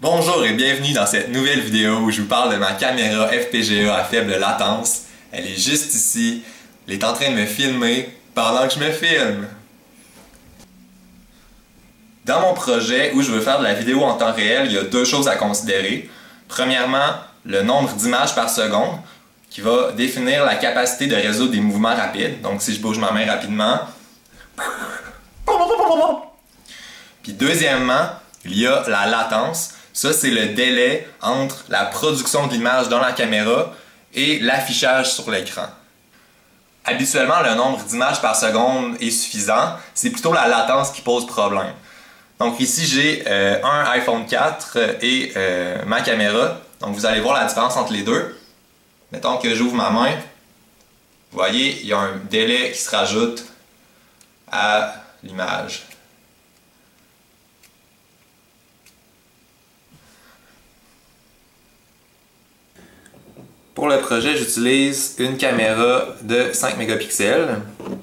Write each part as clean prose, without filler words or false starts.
Bonjour et bienvenue dans cette nouvelle vidéo où je vous parle de ma caméra FPGA à faible latence. Elle est juste ici. Elle est en train de me filmer pendant que je me filme. Dans mon projet où je veux faire de la vidéo en temps réel, il y a deux choses à considérer. Premièrement, le nombre d'images par seconde qui va définir la capacité de résoudre des mouvements rapides. Donc si je bouge ma main rapidement. Puis deuxièmement, il y a la latence. Ça, c'est le délai entre la production de l'image dans la caméra et l'affichage sur l'écran. Habituellement, le nombre d'images par seconde est suffisant. C'est plutôt la latence qui pose problème. Donc ici, j'ai un iPhone 4 et ma caméra. Donc vous allez voir la différence entre les deux. Mettons que j'ouvre ma main. Vous voyez, il y a un délai qui se rajoute à l'image. Pour le projet, j'utilise une caméra de 5 mégapixels.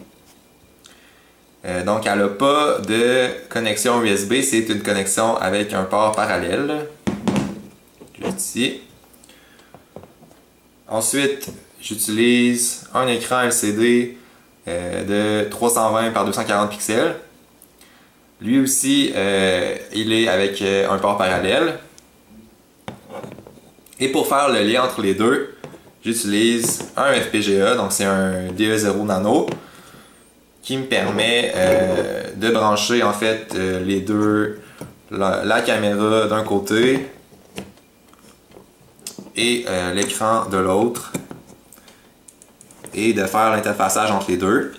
Donc elle n'a pas de connexion USB, c'est une connexion avec un port parallèle. Juste ici. Ensuite, j'utilise un écran LCD de 320 par 240 pixels. Lui aussi, il est avec un port parallèle. Et pour faire le lien entre les deux, j'utilise un FPGA, donc c'est un DE0 Nano, qui me permet de brancher en fait les deux, la caméra d'un côté et l'écran de l'autre, et de faire l'interfaçage entre les deux.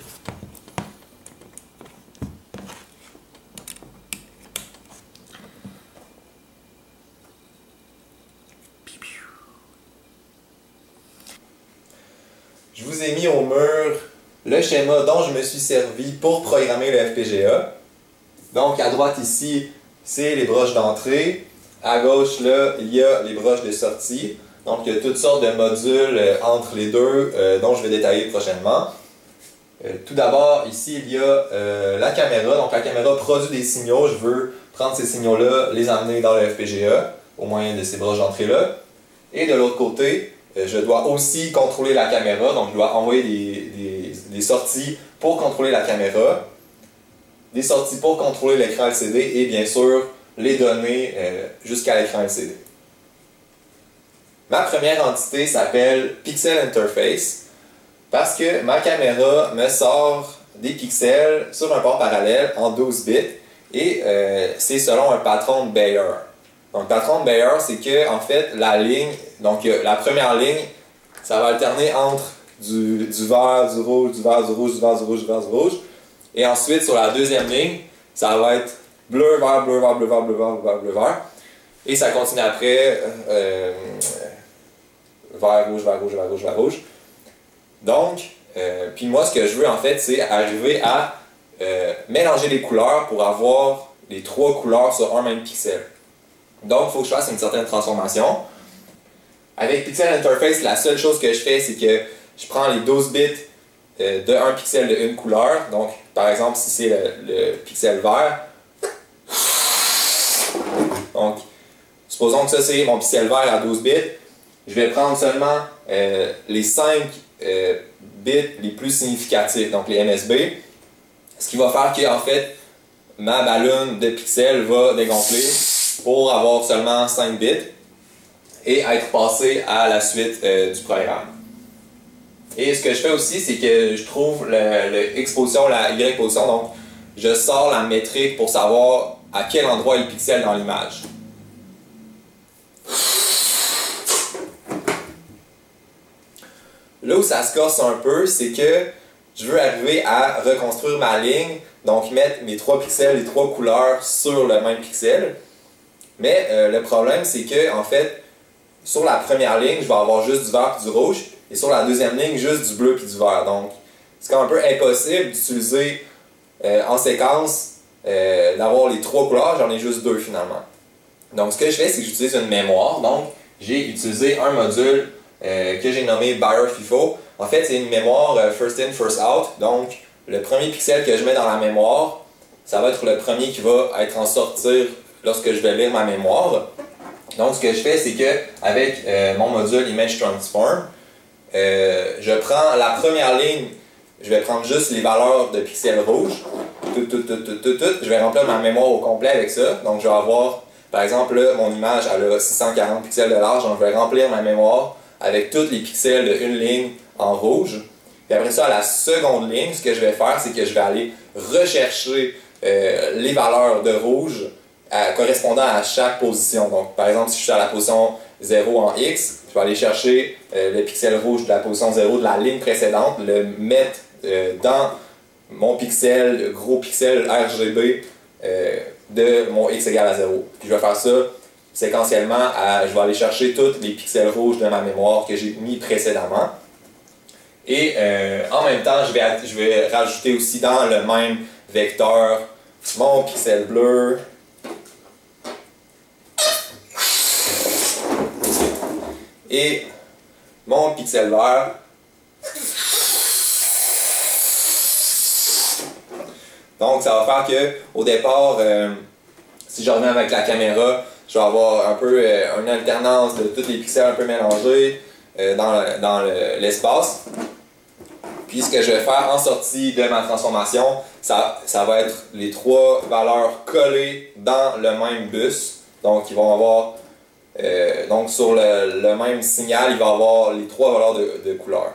Je vous ai mis au mur le schéma dont je me suis servi pour programmer le FPGA. Donc à droite ici, c'est les broches d'entrée. À gauche là, il y a les broches de sortie. Donc il y a toutes sortes de modules entre les deux dont je vais détailler prochainement. Tout d'abord, ici il y a la caméra. Donc la caméra produit des signaux. Je veux prendre ces signaux-là, les amener dans le FPGA au moyen de ces broches d'entrée-là. Et de l'autre côté, je dois aussi contrôler la caméra, donc je dois envoyer des sorties pour contrôler la caméra, des sorties pour contrôler l'écran LCD et bien sûr les données jusqu'à l'écran LCD. Ma première entité s'appelle Pixel Interface parce que ma caméra me sort des pixels sur un port parallèle en 12 bits et c'est selon un patron de Bayer. Donc, le patron de Bayer, c'est que, en fait, la ligne, donc la première ligne, ça va alterner entre du vert, du rouge, du vert, du rouge, du vert, du rouge, du vert, du rouge. Et ensuite, sur la deuxième ligne, ça va être bleu, vert, bleu, vert, bleu, vert, bleu, vert, bleu, vert, bleu, vert. Et ça continue après, vert, rouge, vert, rouge, vert, rouge, vert, rouge. Donc, puis moi, ce que je veux, en fait, c'est arriver à mélanger les couleurs pour avoir les trois couleurs sur un même pixel. Donc, il faut que je fasse une certaine transformation. Avec Pixel Interface, la seule chose que je fais, c'est que je prends les 12 bits de 1 pixel de une couleur. Donc, par exemple, si c'est le pixel vert. Donc, supposons que ça, c'est mon pixel vert à 12 bits. Je vais prendre seulement les 5 bits les plus significatifs, donc les MSB. Ce qui va faire que, en fait, ma ballonne de pixels va dégonfler pour avoir seulement 5 bits et être passé à la suite du programme. Et ce que je fais aussi, c'est que je trouve l'exposition, la Y-position, donc je sors la métrique pour savoir à quel endroit est le pixel dans l'image. Là où ça se corse un peu, c'est que je veux arriver à reconstruire ma ligne, donc mettre mes 3 pixels, les 3 couleurs sur le même pixel. Mais le problème, c'est que, en fait, sur la première ligne, je vais avoir juste du vert et du rouge, et sur la deuxième ligne, juste du bleu et du vert. Donc, c'est un peu impossible d'utiliser en séquence, d'avoir les 3 couleurs, j'en ai juste 2 finalement. Donc, ce que je fais, c'est que j'utilise une mémoire. Donc, j'ai utilisé un module que j'ai nommé Bayer FIFO. En fait, c'est une mémoire first in, first out. Donc, le premier pixel que je mets dans la mémoire, ça va être le premier qui va être en sortir lorsque je vais lire ma mémoire. Donc, ce que je fais, c'est que avec mon module Image Transform, je prends la première ligne, je vais prendre juste les valeurs de pixels rouges, je vais remplir ma mémoire au complet avec ça. Donc, je vais avoir, par exemple, là, mon image, elle a 640 pixels de large, donc je vais remplir ma mémoire avec tous les pixels d'une ligne en rouge. Puis après ça, à la seconde ligne, ce que je vais faire, c'est que je vais aller rechercher les valeurs de rouge correspondant à chaque position. Donc, par exemple, si je suis à la position 0 en X, je vais aller chercher le pixel rouge de la position 0 de la ligne précédente, le mettre dans mon pixel, le gros pixel RGB de mon X égale à 0. Puis je vais faire ça séquentiellement, je vais aller chercher tous les pixels rouges de ma mémoire que j'ai mis précédemment. Et en même temps, je vais rajouter aussi dans le même vecteur mon pixel bleu, et mon pixel vert. Donc ça va faire que au départ, si je reviens avec la caméra, je vais avoir un peu une alternance de tous les pixels un peu mélangés dans l'espace. Puis ce que je vais faire en sortie de ma transformation, ça va être les trois valeurs collées dans le même bus. Donc ils vont avoir donc sur le même signal, il va y avoir les trois valeurs de couleur.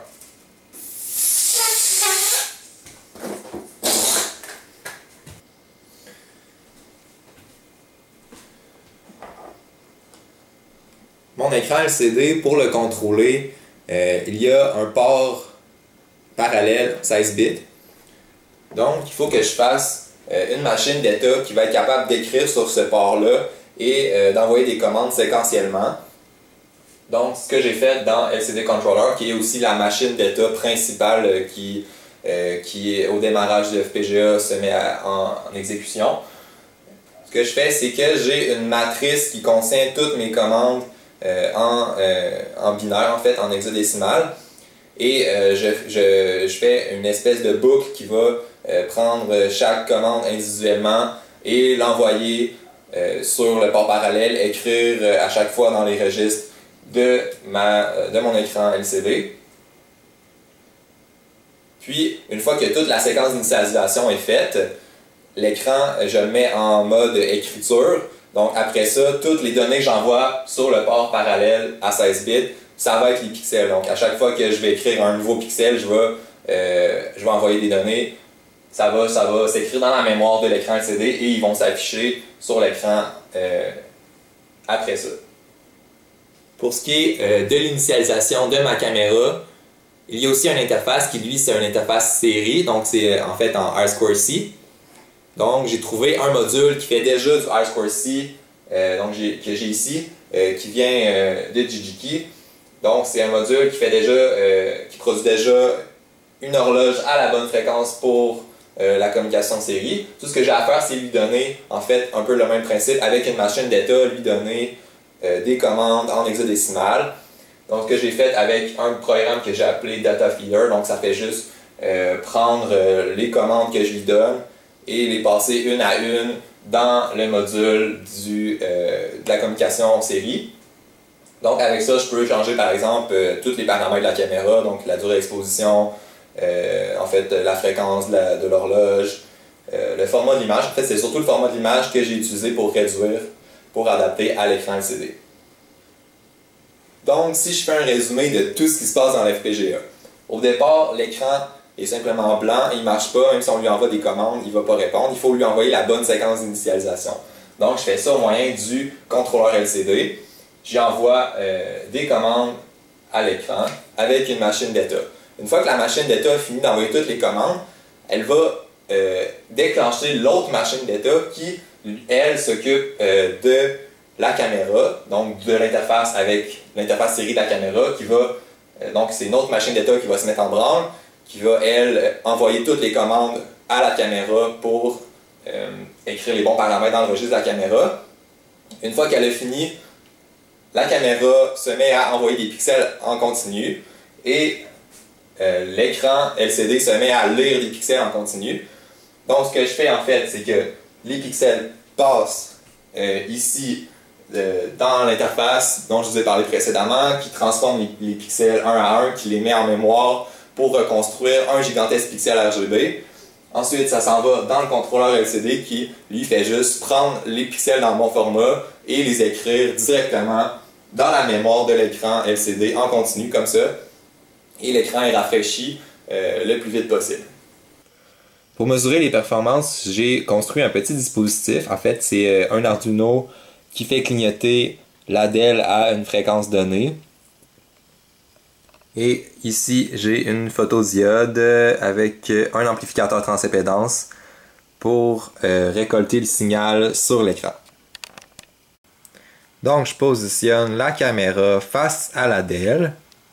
Mon écran LCD, pour le contrôler, il y a un port parallèle 16 bits. Donc, il faut que je fasse une machine d'état qui va être capable d'écrire sur ce port-là et d'envoyer des commandes séquentiellement. Donc, ce que j'ai fait dans LCD Controller, qui est aussi la machine d'état principale qui au démarrage de FPGA se met en exécution. Ce que je fais, c'est que j'ai une matrice qui contient toutes mes commandes en binaire, en fait, en hexadécimal. Et je fais une espèce de boucle qui va prendre chaque commande individuellement et l'envoyer sur le port parallèle, écrire à chaque fois dans les registres de mon écran LCD. Puis, une fois que toute la séquence d'initialisation est faite, l'écran, je le mets en mode écriture. Donc, après ça, toutes les données que j'envoie sur le port parallèle à 16 bits, ça va être les pixels. Donc, à chaque fois que je vais écrire un nouveau pixel, je vais envoyer des données. Ça va s'écrire dans la mémoire de l'écran LCD et ils vont s'afficher sur l'écran après ça. Pour ce qui est de l'initialisation de ma caméra, il y a aussi une interface qui, lui, c'est une interface série. Donc, c'est en fait en R2C. Donc, j'ai trouvé un module qui fait déjà du R2C, que j'ai ici, qui vient de Jijiki. Donc, c'est un module qui produit déjà une horloge à la bonne fréquence pour la communication série. Tout ce que j'ai à faire, c'est lui donner, en fait, un peu le même principe avec une machine d'état, lui donner des commandes en hexadécimal. Donc, ce que j'ai fait avec un programme que j'ai appelé Data Feeder, donc ça fait juste prendre les commandes que je lui donne et les passer une à une dans le module de la communication série. Donc, avec ça, je peux changer, par exemple, tous les paramètres de la caméra, donc la durée d'exposition, en fait, la fréquence de l'horloge, le format de l'image. En fait, c'est surtout le format de l'image que j'ai utilisé pour réduire, pour adapter à l'écran LCD. Donc, si je fais un résumé de tout ce qui se passe dans l'FPGA. Au départ, l'écran est simplement blanc, il ne marche pas, même si on lui envoie des commandes, il ne va pas répondre. Il faut lui envoyer la bonne séquence d'initialisation. Donc, je fais ça au moyen du contrôleur LCD. J'y envoie des commandes à l'écran avec une machine d'état. Une fois que la machine d'état a fini d'envoyer toutes les commandes, elle va déclencher l'autre machine d'état qui, elle, s'occupe de la caméra, donc de l'interface avec l'interface série de la caméra, qui va, donc c'est une autre machine d'état qui va se mettre en branle, qui va, elle, envoyer toutes les commandes à la caméra pour écrire les bons paramètres dans le registre de la caméra. Une fois qu'elle a fini, la caméra se met à envoyer des pixels en continu et l'écran LCD se met à lire des pixels en continu. Donc ce que je fais en fait, c'est que les pixels passent ici dans l'interface dont je vous ai parlé précédemment, qui transforme les pixels un à un, qui les met en mémoire pour reconstruire un gigantesque pixel RGB. Ensuite, ça s'en va dans le contrôleur LCD qui, lui, fait juste prendre les pixels dans le bon format et les écrire directement dans la mémoire de l'écran LCD en continu, comme ça. Et l'écran est rafraîchi le plus vite possible. Pour mesurer les performances, j'ai construit un petit dispositif. En fait, c'est un Arduino qui fait clignoter la DEL à une fréquence donnée. Et ici, j'ai une photodiode avec un amplificateur transimpédance pour récolter le signal sur l'écran. Donc, je positionne la caméra face à la DEL.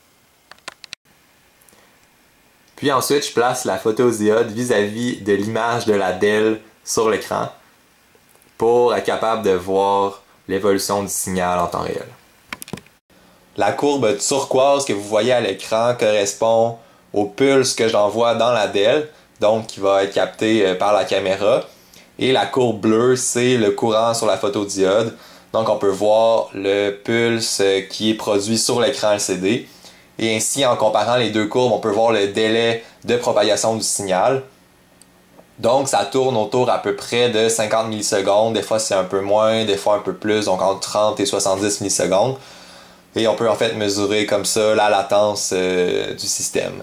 Puis ensuite, je place la photodiode vis-à-vis de l'image de la DEL sur l'écran pour être capable de voir l'évolution du signal en temps réel. La courbe turquoise que vous voyez à l'écran correspond au pulse que j'envoie dans la DEL, donc qui va être capté par la caméra. Et la courbe bleue, c'est le courant sur la photodiode. Donc on peut voir le pulse qui est produit sur l'écran LCD. Et ainsi, en comparant les deux courbes, on peut voir le délai de propagation du signal. Donc ça tourne autour à peu près de 50 millisecondes. Des fois c'est un peu moins, des fois un peu plus, donc entre 30 et 70 millisecondes. Et on peut en fait mesurer comme ça la latence du système.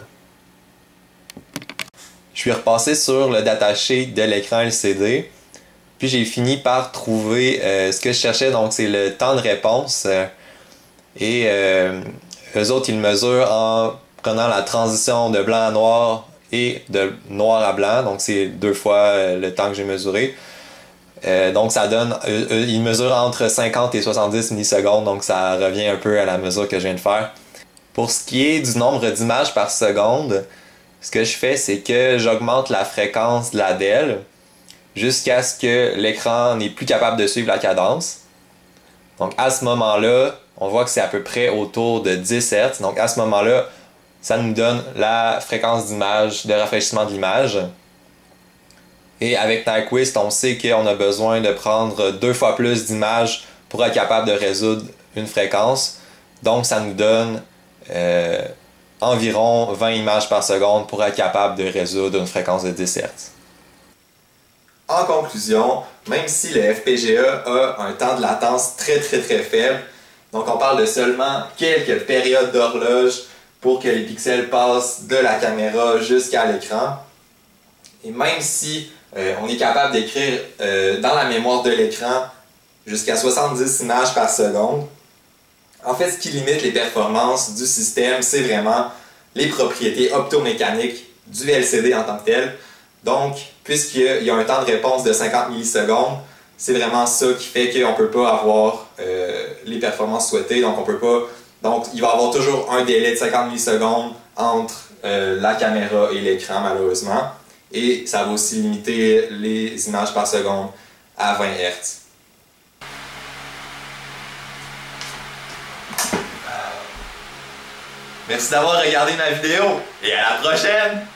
Je suis repassé sur le datasheet de l'écran LCD. Puis j'ai fini par trouver ce que je cherchais, donc c'est le temps de réponse. Eux autres, ils le mesurent en prenant la transition de blanc à noir et de noir à blanc. Donc c'est 2 fois le temps que j'ai mesuré. Donc ça donne, il mesure entre 50 et 70 millisecondes, donc ça revient un peu à la mesure que je viens de faire. Pour ce qui est du nombre d'images par seconde, ce que je fais, c'est que j'augmente la fréquence de la DEL jusqu'à ce que l'écran n'est plus capable de suivre la cadence. Donc à ce moment-là, on voit que c'est à peu près autour de 10 Hz. Donc à ce moment-là, ça nous donne la fréquence d'image, de rafraîchissement de l'image. Et avec Nyquist, on sait qu'on a besoin de prendre 2 fois plus d'images pour être capable de résoudre une fréquence. Donc ça nous donne environ 20 images par seconde pour être capable de résoudre une fréquence de 10 Hz. En conclusion, même si le FPGA a un temps de latence très faible, donc on parle de seulement quelques périodes d'horloge pour que les pixels passent de la caméra jusqu'à l'écran. Et même si on est capable d'écrire dans la mémoire de l'écran jusqu'à 70 images par seconde, en fait ce qui limite les performances du système, c'est vraiment les propriétés optomécaniques du LCD en tant que tel. Donc, puisqu'il y a un temps de réponse de 50 millisecondes, c'est vraiment ça qui fait qu'on ne peut pas avoir les performances souhaitées. Donc, il va y avoir toujours un délai de 50 millisecondes entre la caméra et l'écran, malheureusement. Et ça va aussi limiter les images par seconde à 20 Hz. Merci d'avoir regardé ma vidéo et à la prochaine!